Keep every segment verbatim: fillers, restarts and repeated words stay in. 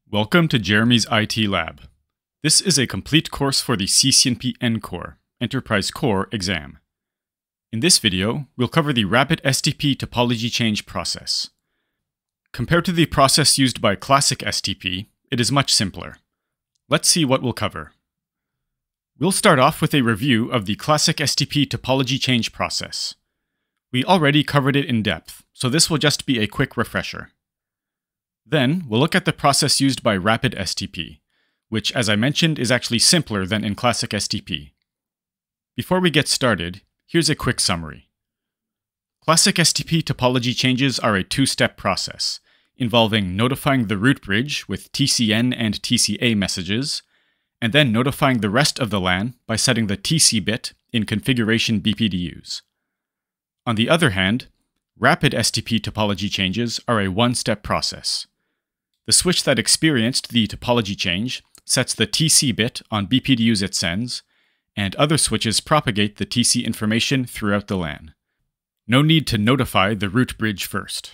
Welcome to Jeremy's I T Lab. This is a complete course for the C C N P ENCOR Enterprise Core exam. In this video, we'll cover the Rapid S T P Topology Change process. Compared to the process used by classic S T P, it is much simpler. Let's see what we'll cover. We'll start off with a review of the classic S T P Topology Change process. We already covered it in depth, so this will just be a quick refresher. Then, we'll look at the process used by Rapid S T P, which, as I mentioned, is actually simpler than in classic S T P. Before we get started, here's a quick summary. Classic S T P topology changes are a two-step process, involving notifying the root bridge with T C N and T C A messages, and then notifying the rest of the LAN by setting the T C bit in configuration B P D Us. On the other hand, Rapid S T P topology changes are a one-step process. The switch that experienced the topology change sets the T C bit on B P D Us it sends, and other switches propagate the T C information throughout the LAN. No need to notify the root bridge first.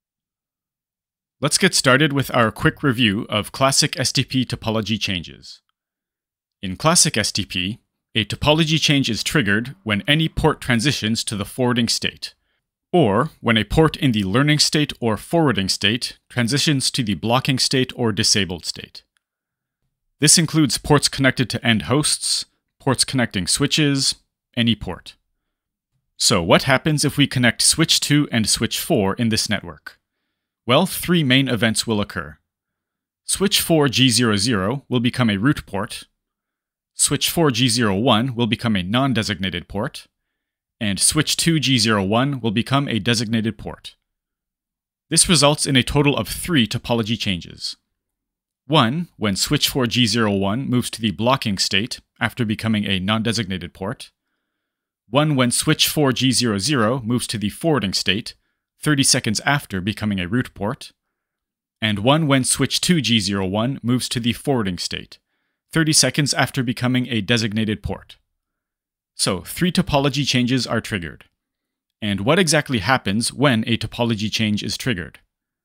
Let's get started with our quick review of classic S T P topology changes. In classic S T P, a topology change is triggered when any port transitions to the forwarding state, or when a port in the learning state or forwarding state transitions to the blocking state or disabled state. This includes ports connected to end hosts, ports connecting switches, any port. So what happens if we connect switch two and switch four in this network? Well, three main events will occur. Switch four G zero zero will become a root port, switch four G zero one will become a non-designated port, and switch two G zero one will become a designated port. This results in a total of three topology changes. One, when switch four G zero one moves to the blocking state after becoming a non-designated port. One, when switch four G zero zero moves to the forwarding state, thirty seconds after becoming a root port. And one, when switch two G zero one moves to the forwarding state, thirty seconds after becoming a designated port. So, three topology changes are triggered. And what exactly happens when a topology change is triggered?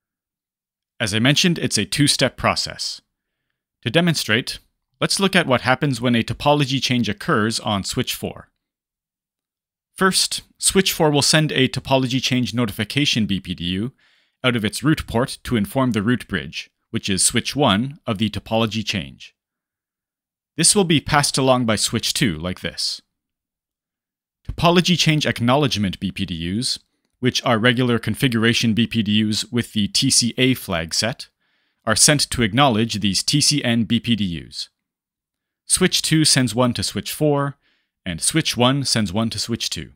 As I mentioned, it's a two-step process. To demonstrate, let's look at what happens when a topology change occurs on switch four. First, switch four will send a topology change notification B P D U out of its root port to inform the root bridge, which is switch one, of the topology change. This will be passed along by switch two, like this. Topology change acknowledgement B P D Us, which are regular configuration B P D Us with the T C A flag set, are sent to acknowledge these T C N B P D Us. Switch two sends one to switch four, and switch one sends one to switch two.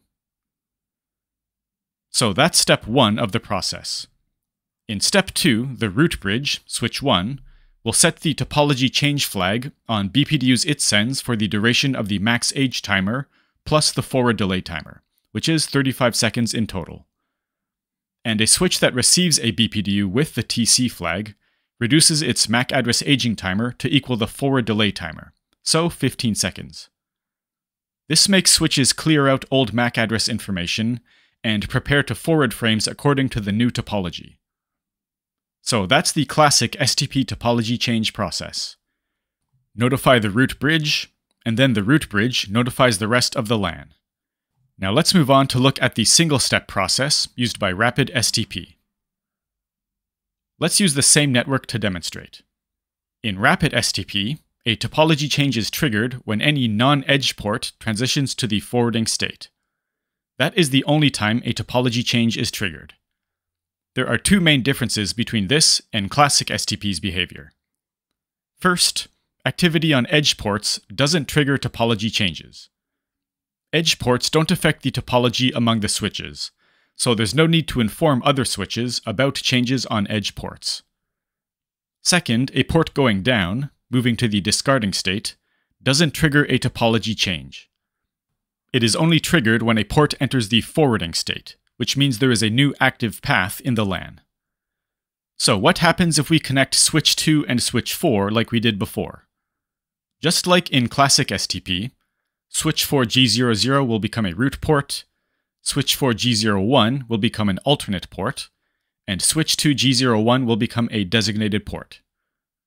So that's step one of the process. In step two, the root bridge, switch one, will set the topology change flag on B P D Us it sends for the duration of the max age timer plus the forward delay timer, which is thirty-five seconds in total. And a switch that receives a B P D U with the T C flag reduces its M A C address aging timer to equal the forward delay timer, so fifteen seconds. This makes switches clear out old M A C address information and prepare to forward frames according to the new topology. So that's the classic S T P topology change process. Notify the root bridge, and then the root bridge notifies the rest of the LAN. Now let's move on to look at the single-step process used by Rapid S T P. Let's use the same network to demonstrate. In Rapid S T P, a topology change is triggered when any non-edge port transitions to the forwarding state. That is the only time a topology change is triggered. There are two main differences between this and classic S T P's behavior. First, activity on edge ports doesn't trigger topology changes. Edge ports don't affect the topology among the switches, so there's no need to inform other switches about changes on edge ports. Second, a port going down, moving to the discarding state, doesn't trigger a topology change. It is only triggered when a port enters the forwarding state, which means there is a new active path in the LAN. So what happens if we connect switch two and switch four like we did before? Just like in classic S T P, switch four G zero zero will become a root port, switch four G zero one will become an alternate port, and switch two G zero one will become a designated port.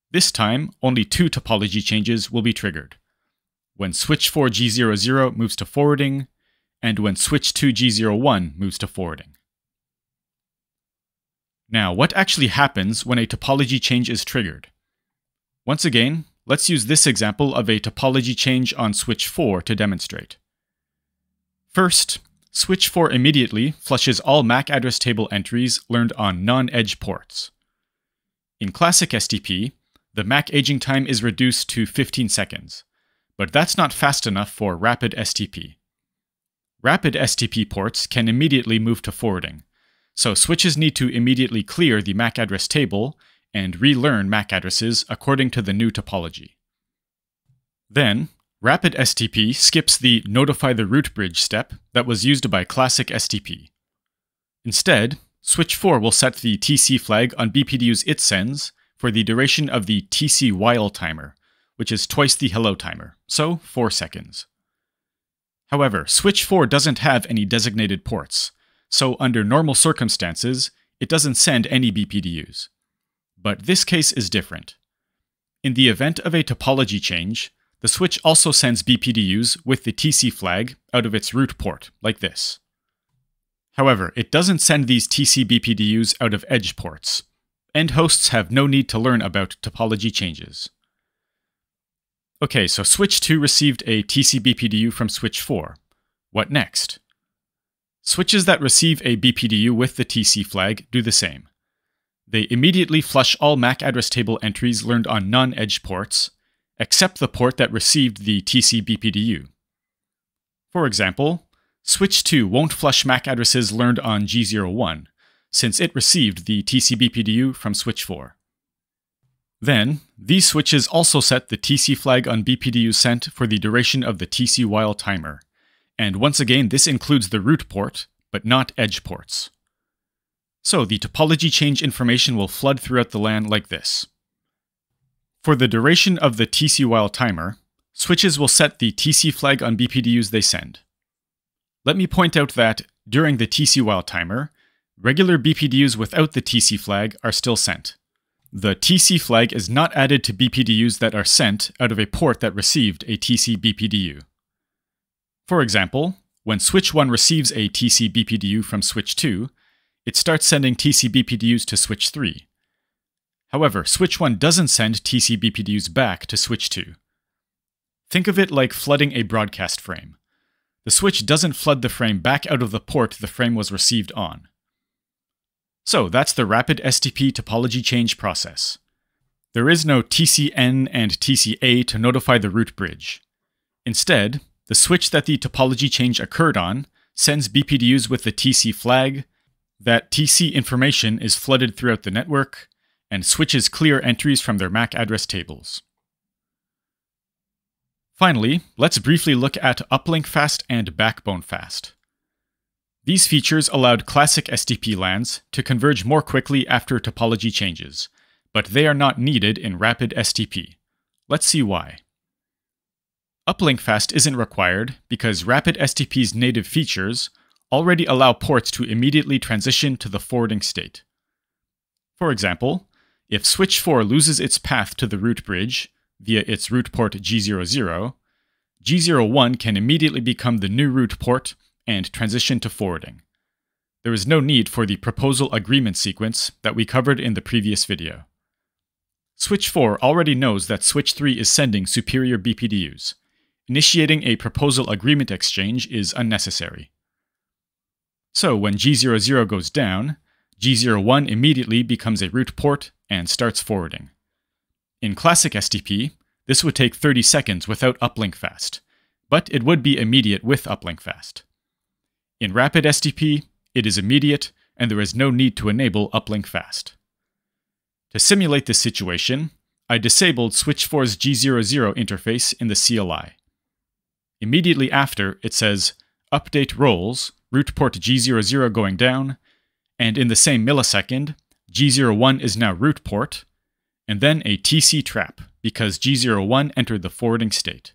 This time, only two topology changes will be triggered. When switch four G zero zero moves to forwarding, and when switch two G zero one moves to forwarding. Now, what actually happens when a topology change is triggered? Once again, let's use this example of a topology change on switch four to demonstrate. First, switch four immediately flushes all M A C address table entries learned on non-edge ports. In classic S T P, the M A C aging time is reduced to fifteen seconds, but that's not fast enough for Rapid S T P. Rapid S T P ports can immediately move to forwarding, so switches need to immediately clear the M A C address table and relearn M A C addresses according to the new topology. Then, Rapid S T P skips the notify the root bridge step that was used by classic S T P. Instead, switch four will set the T C flag on B P D Us it sends for the duration of the T C while timer, which is twice the hello timer, so four seconds. However, switch four doesn't have any designated ports, so under normal circumstances, it doesn't send any B P D Us. But this case is different. In the event of a topology change, the switch also sends B P D Us with the T C flag out of its root port, like this. However, it doesn't send these T C B P D Us out of edge ports. End hosts have no need to learn about topology changes. Okay, so switch two received a T C B P D U from switch four. What next? Switches that receive a B P D U with the T C flag do the same. They immediately flush all M A C address table entries learned on non-edge ports, except the port that received the T C B P D U. For example, switch two won't flush M A C addresses learned on G zero one, since it received the T C B P D U from switch four. Then, these switches also set the T C flag on B P D U sent for the duration of the T C while timer, and once again this includes the root port, but not edge ports. So the topology change information will flood throughout the LAN like this. For the duration of the T C while timer, switches will set the T C flag on B P D Us they send. Let me point out that, during the T C while timer, regular B P D Us without the T C flag are still sent. The T C flag is not added to B P D Us that are sent out of a port that received a T C B P D U. For example, when switch one receives a T C B P D U from switch two, it starts sending T C B P D Us to switch three. However, switch one doesn't send T C B P D Us back to switch two. Think of it like flooding a broadcast frame. The switch doesn't flood the frame back out of the port the frame was received on. So that's the Rapid S T P Topology Change process. There is no T C N and T C A to notify the root bridge. Instead, the switch that the topology change occurred on sends B P D Us with the T C flag, that T C information is flooded throughout the network, and switches clear entries from their M A C address tables. Finally, let's briefly look at UplinkFast and BackboneFast. These features allowed classic S T P LANs to converge more quickly after topology changes, but they are not needed in Rapid S T P. Let's see why. UplinkFast isn't required because Rapid S T P's native features already allow ports to immediately transition to the forwarding state. For example, if switch four loses its path to the root bridge via its root port G zero zero, G zero one can immediately become the new root port and transition to forwarding. There is no need for the proposal agreement sequence that we covered in the previous video. Switch four already knows that switch three is sending superior B P D Us. Initiating a proposal agreement exchange is unnecessary. So when G zero zero goes down, G zero one immediately becomes a root port and starts forwarding. In classic S T P, this would take thirty seconds without UplinkFast, but it would be immediate with UplinkFast. In Rapid S T P, it is immediate, and there is no need to enable UplinkFast. To simulate this situation, I disabled switch four's G zero zero interface in the C L I. Immediately after, it says, update roles, root port G zero zero going down, and in the same millisecond, G zero one is now root port, and then a T C trap, because G zero one entered the forwarding state.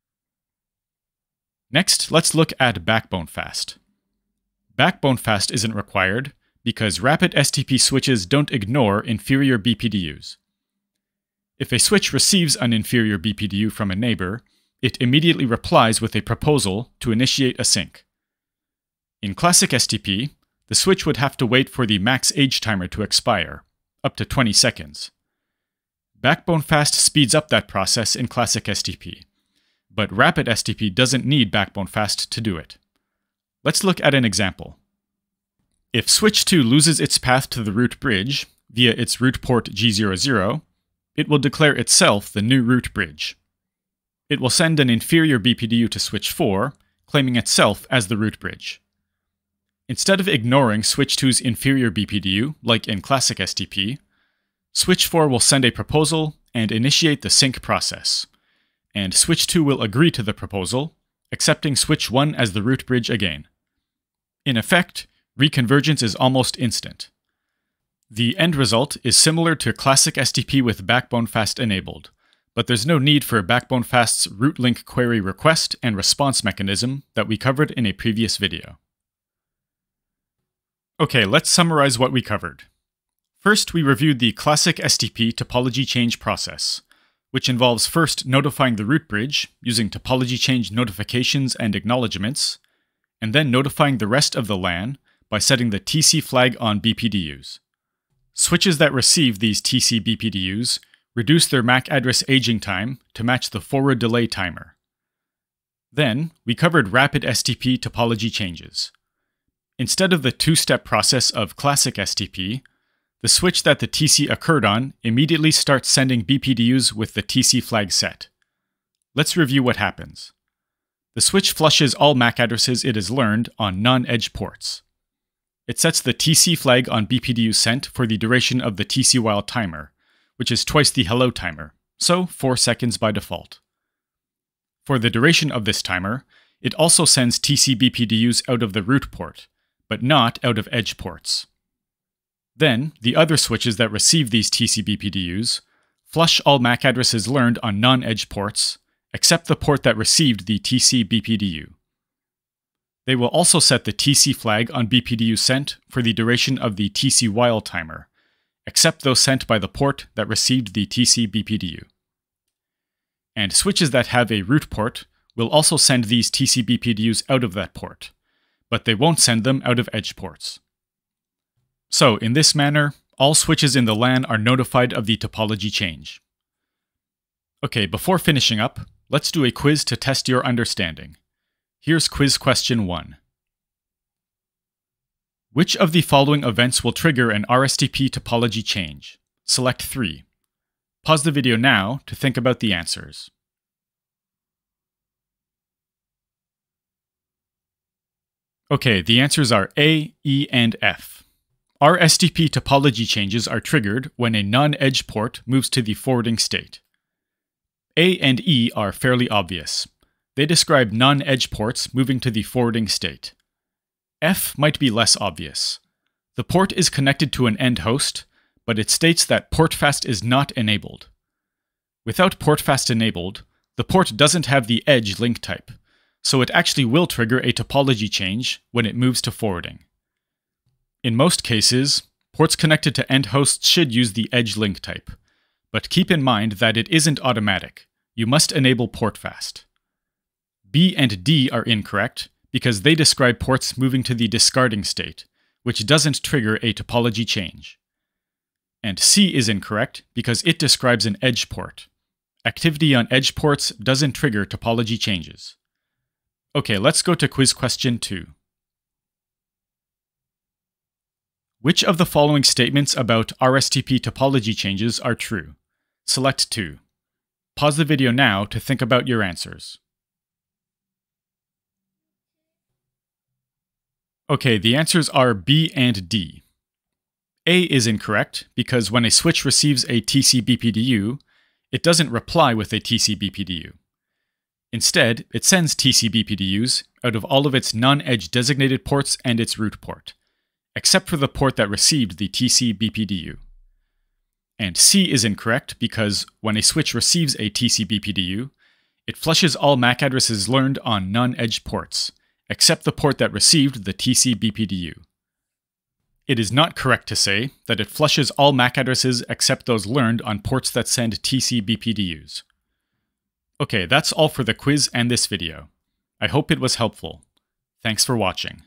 Next, let's look at BackboneFast. BackboneFast isn't required because Rapid S T P switches don't ignore inferior B P D Us. If a switch receives an inferior B P D U from a neighbor, it immediately replies with a proposal to initiate a sync. In classic S T P, the switch would have to wait for the max age timer to expire, up to twenty seconds. BackboneFast speeds up that process in classic S T P, but Rapid S T P doesn't need BackboneFast to do it. Let's look at an example. If switch two loses its path to the root bridge via its root port G zero zero, it will declare itself the new root bridge. It will send an inferior B P D U to switch four, claiming itself as the root bridge. Instead of ignoring switch two's inferior B P D U, like in classic S T P, switch four will send a proposal and initiate the sync process, and switch two will agree to the proposal, accepting switch one as the root bridge again. In effect, reconvergence is almost instant. The end result is similar to classic S T P with BackboneFast enabled, but there's no need for BackboneFast's root link query request and response mechanism that we covered in a previous video. Okay, let's summarize what we covered. First, we reviewed the classic S T P topology change process, which involves first notifying the root bridge using topology change notifications and acknowledgements, and then notifying the rest of the LAN by setting the T C flag on B P D Us. Switches that receive these T C B P D Us reduce their M A C address aging time to match the forward delay timer. Then, we covered Rapid S T P Topology Changes. Instead of the two-step process of classic S T P, the switch that the T C occurred on immediately starts sending B P D Us with the T C flag set. Let's review what happens. The switch flushes all M A C addresses it has learned on non-edge ports. It sets the T C flag on B P D U sent for the duration of the T C while timer, which is twice the hello timer, so four seconds by default. For the duration of this timer, it also sends T C B P D Us out of the root port, but not out of edge ports. Then, the other switches that receive these T C B P D Us flush all M A C addresses learned on non-edge ports, except the port that received the T C B P D U. They will also set the T C flag on B P D U sent for the duration of the T C while timer, except those sent by the port that received the T C B P D U. And switches that have a root port will also send these T C B P D Us out of that port, but they won't send them out of edge ports. So, in this manner, all switches in the LAN are notified of the topology change. Okay, before finishing up, let's do a quiz to test your understanding. Here's quiz question one. Which of the following events will trigger an R S T P topology change? Select three. Pause the video now to think about the answers. Okay, the answers are A, E, and F. R S T P topology changes are triggered when a non-edge port moves to the forwarding state. A and E are fairly obvious. They describe non-edge ports moving to the forwarding state. F might be less obvious. The port is connected to an end host, but it states that portfast is not enabled. Without portfast enabled, the port doesn't have the edge link type, so it actually will trigger a topology change when it moves to forwarding. In most cases, ports connected to end hosts should use the edge link type, but keep in mind that it isn't automatic. You must enable portfast. B and D are incorrect because they describe ports moving to the discarding state, which doesn't trigger a topology change. And C is incorrect because it describes an edge port. Activity on edge ports doesn't trigger topology changes. Okay, let's go to quiz question two. Which of the following statements about R S T P topology changes are true? Select two. Pause the video now to think about your answers. Okay, the answers are B and D. A is incorrect because when a switch receives a T C B P D U, it doesn't reply with a T C B P D U. Instead, it sends T C B P D Us out of all of its non-edge designated ports and its root port, except for the port that received the T C B P D U. And C is incorrect because when a switch receives a T C B P D U, it flushes all M A C addresses learned on non-edge ports, except the port that received the T C B P D U. It is not correct to say that it flushes all M A C addresses except those learned on ports that send T C B P D Us. Okay, that's all for the quiz and this video. I hope it was helpful. Thanks for watching.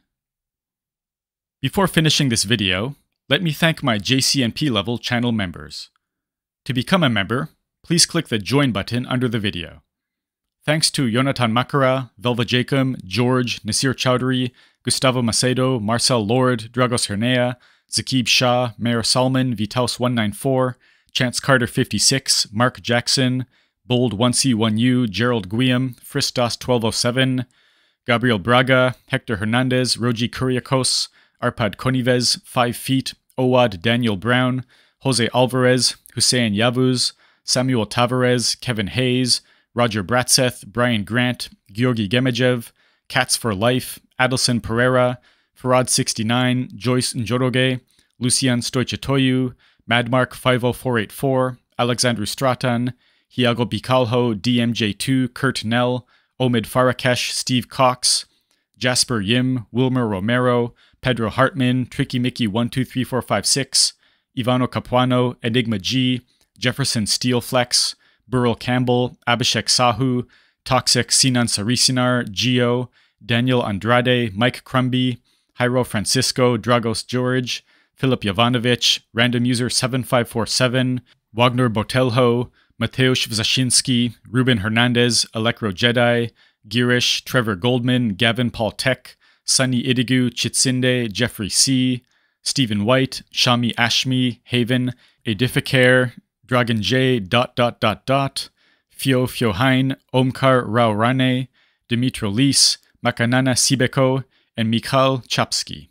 Before finishing this video, let me thank my J C N P level channel members. To become a member, please click the Join button under the video. Thanks to Jonathan Makara, Velva Jacob, George, Nasir Chowdhury, Gustavo Macedo, Marcel Lord, Dragos Hernea, Zakib Shah, Mayor Salman, Vitaus one nine four, Chance Carter fifty-six, Mark Jackson, Bold one C one U, Gerald Guillaume, Fristos twelve oh seven, Gabriel Braga, Hector Hernandez, Roji Kuriakos, Arpad Konives, five feet, Owad Daniel Brown, Jose Alvarez, Hussein Yavuz, Samuel Tavares, Kevin Hayes, Roger Bratseth, Brian Grant, Georgi Gemejev, Cats for Life, Adelson Pereira, Farad sixty-nine, Joyce Njoroge, Lucian Stoichetoyu, Madmark five oh four eight four, Alexandru Stratan, Hiago Bicalho, D M J two, Kurt Nell, Omid Farakesh, Steve Cox, Jasper Yim, Wilmer Romero, Pedro Hartman, Tricky Mickey one two three four five six, Ivano Capuano, Enigma G, Jefferson Steelflex, Burrell Campbell, Abhishek Sahu, Toxic Sinan Sarisinar, Gio, Daniel Andrade, Mike Crumby, Jairo Francisco, Dragos George, Philip Jovanovich, Random User seven five four seven, Wagner Botelho, Mateusz Wzashinsky, Ruben Hernandez, Electro Jedi, Girish, Trevor Goldman, Gavin Paul Tech, Sunny Idigu, Chitsinde, Jeffrey C., Stephen White, Shami Ashmi, Haven, Edificare, Dragon J, dot dot dot dot, Fio Fiohain, Omkar Raurane, Dimitro Lis, Makanana Sibeko, and Mikhail Chapsky.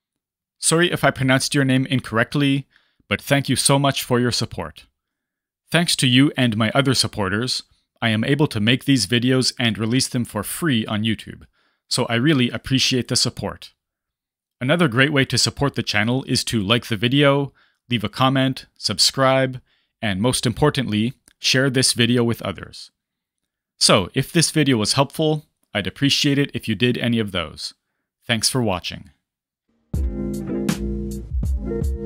Sorry if I pronounced your name incorrectly, but thank you so much for your support. Thanks to you and my other supporters, I am able to make these videos and release them for free on YouTube, so I really appreciate the support. Another great way to support the channel is to like the video, leave a comment, subscribe, and most importantly, share this video with others. So, if this video was helpful, I'd appreciate it if you did any of those. Thanks for watching.